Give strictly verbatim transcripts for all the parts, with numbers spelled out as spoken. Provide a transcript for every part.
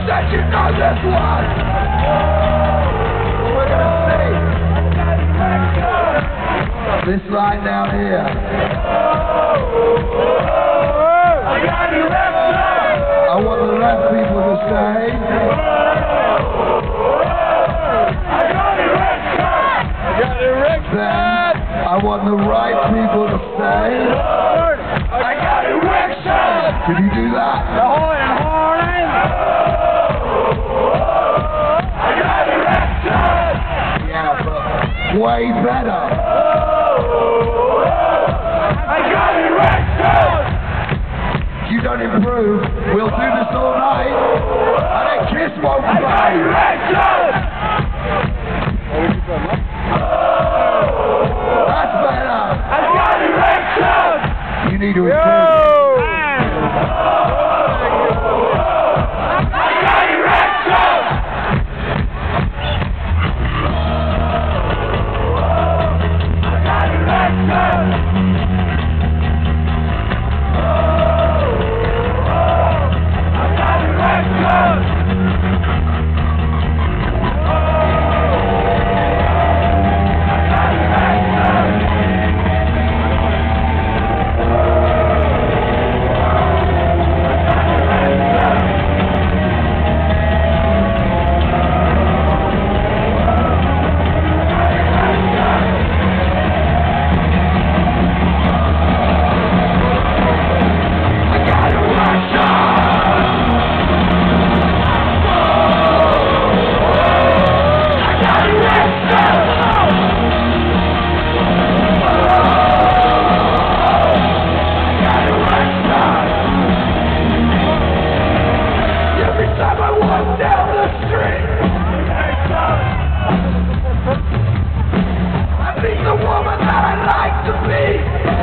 that you know this one. We're gonna see this line down here. I want the left people to say. Then I want the right people to say. I got erection. Can you do that? Yeah, but way better. I got erection. You don't improve. We'll do this all night, and a kiss won't play. I got erection. That's better. I got erection. You need to improve.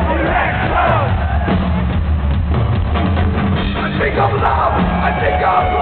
I think of love, I think of